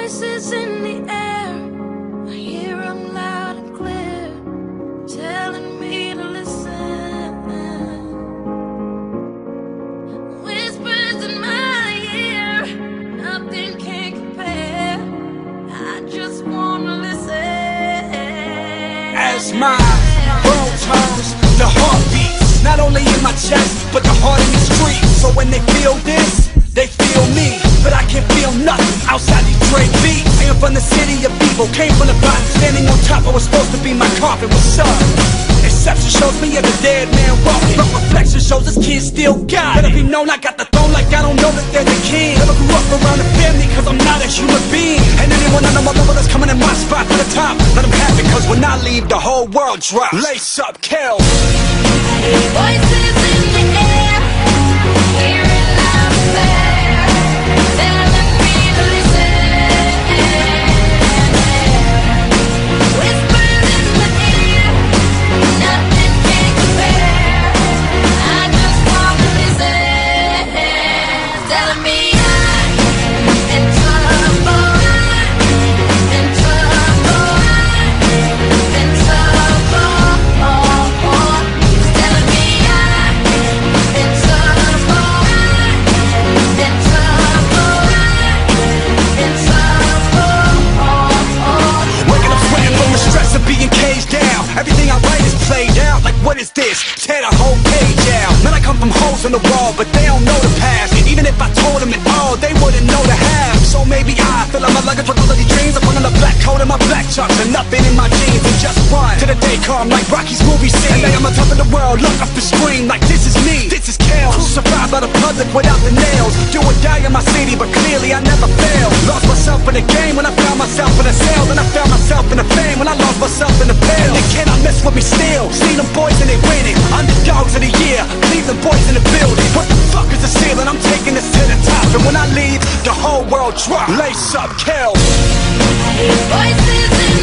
voices in the air, I hear them loud and clear, telling me to listen. Whispers in my ear, nothing can compare. I just wanna listen. As my world turns, the heart beats, not only in my chest, but the heart in the streets. So when they feel this, they feel me, but I can't feel nothing outside these Dre beats. I am from the city of evil, came from the bottom, standing on top. I was supposed to be my coffin. What's up? Exception shows me as a dead man walking, but reflection shows this kid still got it. Let it be known I got the throne like I don't know that they're the king. Never grew up around the family cause I'm not a human being. And anyone I know my level that's coming in my spot for the top, let them have it cause when I leave the whole world drops. Lace up, kill. Voices in the air, hear it loud and clear, telling me to listen. Whispers in my ear, nothing can compare. I just wanna listen. Telling me I'm in trouble, in trouble, in trouble. Telling me I'm in trouble, in trouble, in trouble. Waking up sweating from the stress of being caged down. Everything I write is played out. Like what is this? Tear the whole page out. Man, I come from holes in the wall, but they don't know the past. And even if I told them it all, they wouldn't know the half. So maybe I fill up my luggage with all of these dreams. I put on a black coat and my black chucks and nothing in my jeans. And just run to the day come like Rocky's movie scene. And I'm on top of the world, look up the screen like this is me. This is Kel, crucified by the public without the nails. Do or die in my city, but clearly I never fail. Lost myself in the game when I found myself in a cell. Then I found myself in the fame when I lost myself in the veil. And they cannot mess with me still. See them boys and they winning. Underdogs of the year, Cleveland boys in the building. What the fuck is the ceiling? I'm taking this to the top. And when I leave, the whole world drops. Lace up, Kel. Voices in